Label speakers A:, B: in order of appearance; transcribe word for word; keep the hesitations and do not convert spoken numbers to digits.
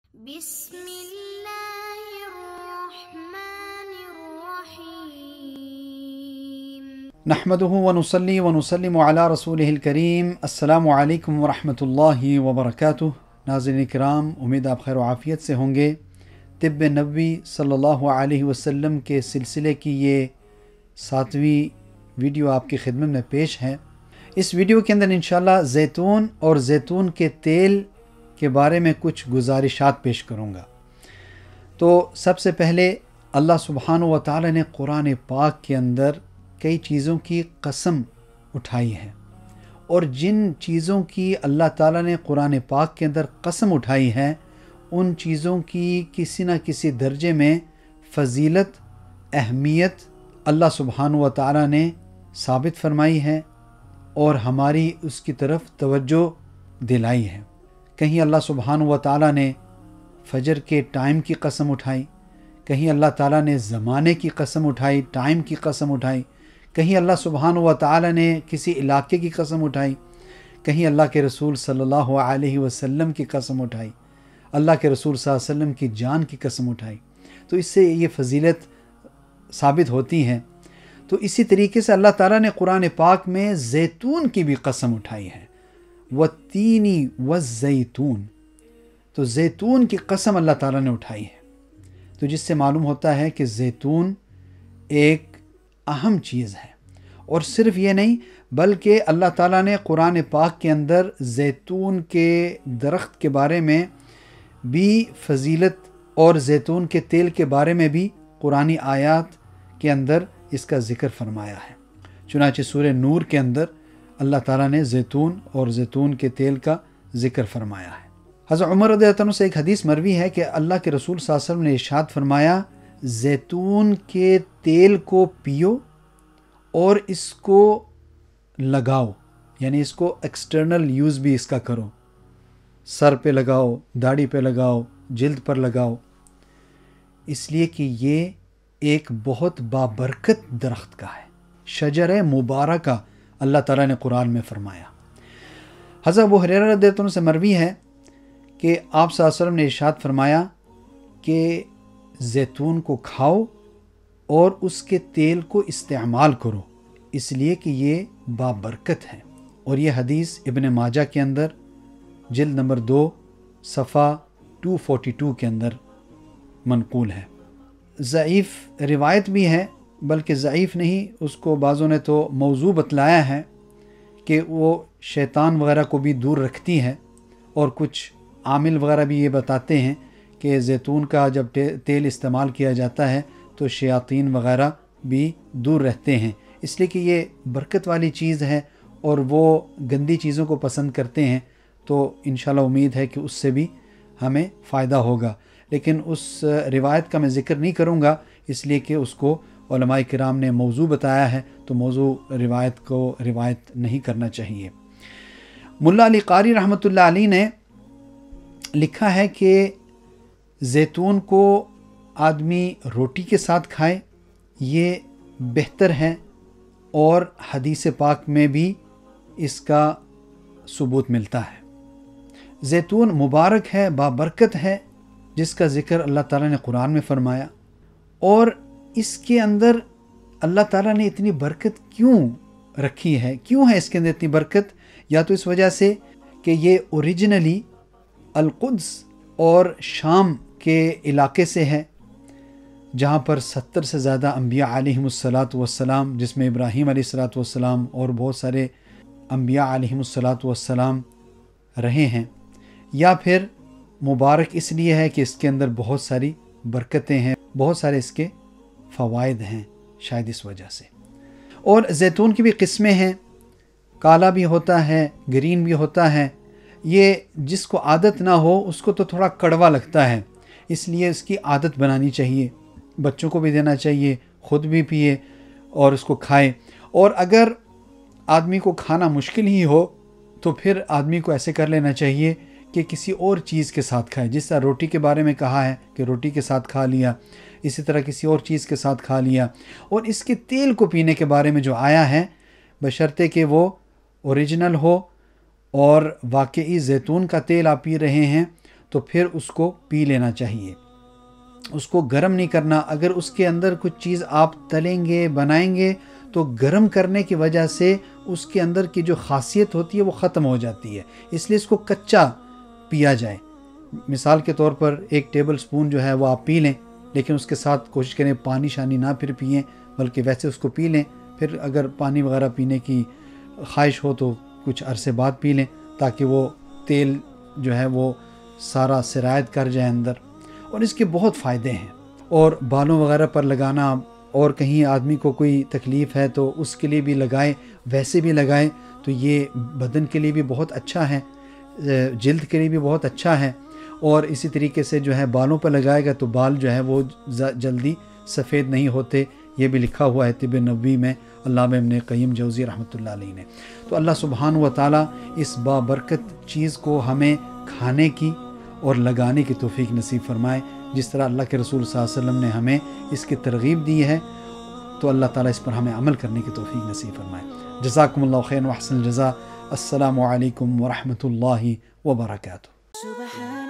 A: بسم اللہ الرحمن الرحیم
B: نحمده ونصلي ونسلم على رسوله الكریم. السلام علیکم ورحمۃ اللہ وبرکاتہ. ناظرین کرام، امید آپ خیر و عافیت سے ہوں گے. طب نبوی صلی اللہ علیہ وسلم کے سلسلے کی یہ ساتویں ویڈیو آپ کی خدمت میں پیش ہے. اس ویڈیو کے اندر انشاءاللہ زیتون اور زیتون کے تیل کے بارے میں کچھ گزارشات پیش کروں گا. تو سب سے پہلے اللہ سبحانہ و تعالی نے قرآن پاک کے اندر کئی چیزوں کی قسم اٹھائی ہے، اور جن چیزوں کی اللہ تعالیٰ نے قرآن پاک کے اندر قسم اٹھائی ہے ان چیزوں کی کسی نہ کسی درجے میں فضیلت، اہمیت اللہ سبحانہ و تعالیٰ نے ثابت فرمائی ہے اور ہماری اس کی طرف توجہ دلائی ہے. کہیں اللہ سبحانہ و تعالیٰ نے فجر کے ٹائم کی قسم اٹھائی، کہیں اللہ تعالیٰ نے زمانے کی قسم اٹھائی، ٹائم کی قسم اٹھائی، کہیں اللہ سبحانہ و تعالیٰ نے کسی علاقے کی قسم اٹھائی، کہیں اللہ کے رسول صلی اللہ علیہ وسلم کی قسم اٹھائی، اللہ کے رسول صلی اللہ علیہ وسلم کی جان کی قسم اٹھائی. تو اس سے یہ فضیلت ثابت ہوتی ہے. تو اسی طریقے سے اللہ تعالیٰ نے قرآن پاک میں زیتون کی بھی قسم اٹھائی ہے، وَالتِّینِ وَالزَّیتُون. تو زیتون کی قسم اللہ تعالیٰ نے اٹھائی ہے، تو جس سے معلوم ہوتا ہے کہ زیتون ایک اہم چیز ہے. اور صرف یہ نہیں بلکہ اللہ تعالیٰ نے قرآن پاک کے اندر زیتون کے درخت کے بارے میں بھی فضیلت اور زیتون کے تیل کے بارے میں بھی قرآنی آیات کے اندر اس کا ذکر فرمایا ہے. چنانچہ سورہ نور کے اندر اللہ تعالیٰ نے زیتون اور زیتون کے تیل کا ذکر فرمایا ہے. حضرت عمر رضی اللہ عنہ سے ایک حدیث مروی ہے کہ اللہ کے رسول صلی اللہ علیہ وسلم نے ارشاد فرمایا، زیتون کے تیل کو پیو اور اس کو لگاؤ، یعنی اس کو ایکسٹرنل یوز بھی اس کا کرو، سر پہ لگاؤ، داڑھی پہ لگاؤ، جلد پر لگاؤ، اس لیے کہ یہ ایک بہت بابرکت درخت کا ہے، شجر مبارکہ اللہ تعالیٰ نے قرآن میں فرمایا. حضرت ابو ہریرہ رضی اللہ عنہ سے مروی ہے کہ آپ صلی اللہ علیہ وسلم نے ارشاد فرمایا کہ زیتون کو کھاؤ اور اس کے تیل کو استعمال کرو، اس لیے کہ یہ بابرکت ہے. اور یہ حدیث ابن ماجہ کے اندر جلد نمبر دو صفحہ دو سو بانچ کے اندر منقول ہے. ضعیف روایت بھی ہے، بلکہ ضعیف نہیں، اس کو بعضوں نے تو موضوع بتلایا ہے کہ وہ شیطان وغیرہ کو بھی دور رکھتی ہے. اور کچھ عامل وغیرہ بھی یہ بتاتے ہیں کہ زیتون کا جب تیل استعمال کیا جاتا ہے تو شیاطین وغیرہ بھی دور رہتے ہیں، اس لیے کہ یہ برکت والی چیز ہے اور وہ گندی چیزوں کو پسند کرتے ہیں. تو انشاءاللہ امید ہے کہ اس سے بھی ہمیں فائدہ ہوگا. لیکن اس روایت کا میں ذکر نہیں کروں گا، اس لیے کہ اس کو علماء کرام نے موضوع بتایا ہے، تو موضوع روایت کو روایت نہیں کرنا چاہیے. ملا علی قاری رحمۃ اللہ علیہ نے لکھا ہے کہ زیتون کو آدمی روٹی کے ساتھ کھائے، یہ بہتر ہے، اور حدیث پاک میں بھی اس کا ثبوت ملتا ہے. زیتون مبارک ہے، بابرکت ہے، جس کا ذکر اللہ تعالیٰ نے قرآن میں فرمایا. اور اس کے اندر اللہ تعالیٰ نے اتنی برکت کیوں رکھی ہے؟ کیوں ہے اس کے اندر اتنی برکت؟ یا تو اس وجہ سے کہ یہ اوریجنلی القدس اور شام کے علاقے سے ہے، جہاں پر ستر سے زیادہ انبیاء علیہم الصلاۃ والسلام، جس میں ابراہیم علیہ الصلاۃ والسلام اور بہت سارے انبیاء علیہم الصلاۃ والسلام رہے ہیں. یا پھر مبارک اس لیے ہے کہ اس کے اندر بہت ساری برکتیں ہیں، بہت سارے اس کے فوائد ہیں، شاید اس وجہ سے. اور زیتون کی بھی قسمیں ہیں، کالا بھی ہوتا ہے، گرین بھی ہوتا ہے. یہ جس کو عادت نہ ہو اس کو تو تھوڑا کڑوا لگتا ہے، اس لیے اس کی عادت بنانی چاہیے، بچوں کو بھی دینا چاہیے، خود بھی پیے اور اس کو کھائے. اور اگر آدمی کو کھانا مشکل ہی ہو تو پھر آدمی کو ایسے کر لینا چاہیے کہ کسی اور چیز کے ساتھ کھائے. جس طرح روٹی کے بارے میں کہا ہے کہ روٹی کے ساتھ کھا لیا، اسی طرح کسی اور چیز کے ساتھ کھا لیا. اور اس کے تیل کو پینے کے بارے میں جو آیا ہے، بشرطے کہ وہ اوریجنل ہو اور واقعی زیتون کا تیل آپ پی رہے ہیں، تو پھر اس کو پی لینا چاہیے، اس کو گرم نہیں کرنا۔ اگر اس کے اندر کچھ چیز آپ تلیں گے بنائیں گے تو گرم کرنے کی وجہ سے اس کے اندر کی جو خاصیت ہوتی ہے وہ ختم ہو جاتی ہے، اس لیے اس کو کچا پیا جائے۔ مثال کے طور پر ایک ٹیبل سپون جو ہے وہ آپ پی لیں، لیکن اس کے ساتھ کوشش کریں پانی شانی نہ پھر پئیں، بلکہ ویسے اس کو پی لیں۔ پھر اگر پانی وغیرہ پینے کی خواہش ہو تو کچھ عرصے بعد پی لیں، تاکہ وہ تیل جو ہے وہ سارا سرایت کر جائے اندر، اور اس کے بہت فائدے ہیں۔ اور بالوں وغیرہ پر لگانا، اور کہیں آدمی کو کوئی تکلیف ہے تو اس کے لیے بھی لگائیں، ویسے بھی لگائیں تو یہ بدن کے لیے بھی بہت اچھا ہے، جلد کے لیے بھی بہت اچھا ہے۔ اور اسی طریقے سے جو ہے بالوں پر لگائے گا تو بال جو ہے وہ جلدی سفید نہیں ہوتے، یہ بھی لکھا ہوا ہے طب نبوی میں علامہ ابن قیم جوزی رحمۃ اللہ علیہ نے۔ تو اللہ سبحانہ و تعالیٰ اس بابرکت چیز کو ہمیں کھانے کی اور لگانے کی توفیق نصیب فرمائے، جس طرح اللہ کے رسول صلی اللہ علیہ وسلم نے ہمیں اس کی ترغیب دی ہے، تو اللہ تعالیٰ اس پر ہمیں عمل کرنے کی توفیق نصیب فرمائے۔ جزاکم اللہ خیر و احسن الجزاء۔ السلام علیکم ورحمۃ اللہ وبرکاتہ۔